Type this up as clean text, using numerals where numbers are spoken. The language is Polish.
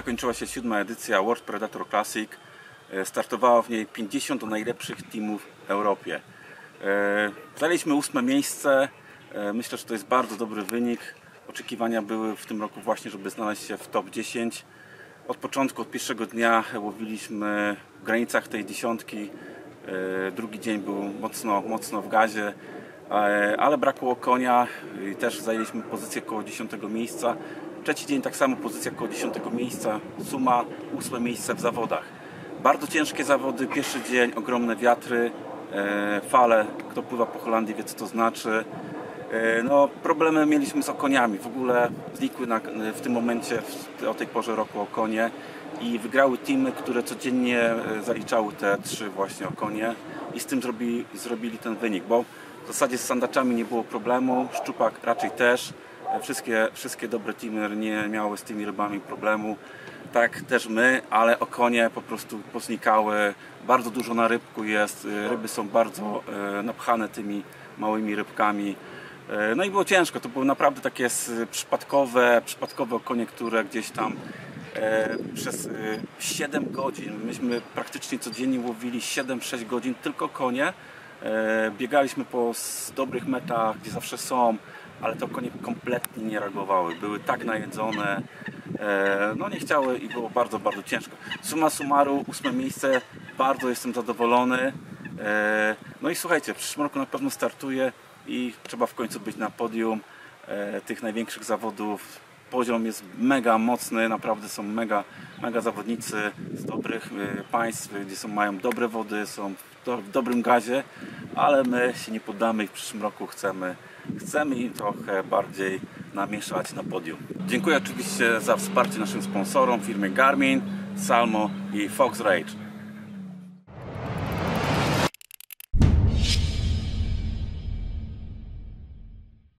zakończyła się 7. edycja World Predator Classic. Startowało w niej 50 najlepszych teamów w Europie. Zajęliśmy 8. miejsce. Myślę, że to jest bardzo dobry wynik. Oczekiwania były w tym roku właśnie, żeby znaleźć się w top 10. Od początku, od pierwszego dnia łowiliśmy w granicach tej dziesiątki. Drugi dzień był mocno w gazie, ale brakło konia i też zajęliśmy pozycję koło 10. miejsca. Trzeci dzień tak samo pozycja koło 10. miejsca, suma 8. miejsce w zawodach. Bardzo ciężkie zawody, pierwszy dzień, ogromne wiatry, fale, kto pływa po Holandii wie co to znaczy. No, problemy mieliśmy z okoniami, w ogóle znikły w tym momencie, o tej porze roku okonie i wygrały teamy, które codziennie zaliczały te 3 właśnie okonie i z tym zrobili ten wynik, bo w zasadzie z sandaczami nie było problemu, szczupak raczej też, wszystkie dobre teamy nie miały z tymi rybami problemu, tak też my, ale okonie po prostu poznikały, bardzo dużo na rybku jest, ryby są bardzo napchane tymi małymi rybkami. No i było ciężko, to były naprawdę takie przypadkowe okonie, które gdzieś tam przez 7 godzin, myśmy praktycznie codziennie łowili 7-6 godzin tylko konie. Biegaliśmy po dobrych metach, gdzie zawsze są, ale te konie kompletnie nie reagowały, były tak najedzone, no nie chciały i było bardzo ciężko. Summa summarum 8. miejsce, bardzo jestem zadowolony. No i słuchajcie, w przyszłym roku na pewno startuję i trzeba w końcu być na podium tych największych zawodów. Poziom jest mega mocny, naprawdę są mega zawodnicy z dobrych państw, gdzie mają dobre wody, są w dobrym gazie, ale my się nie poddamy i w przyszłym roku chcemy im trochę bardziej namieszać na podium. Dziękuję oczywiście za wsparcie naszym sponsorom, firmie Garmin, Salmo i Fox Rage.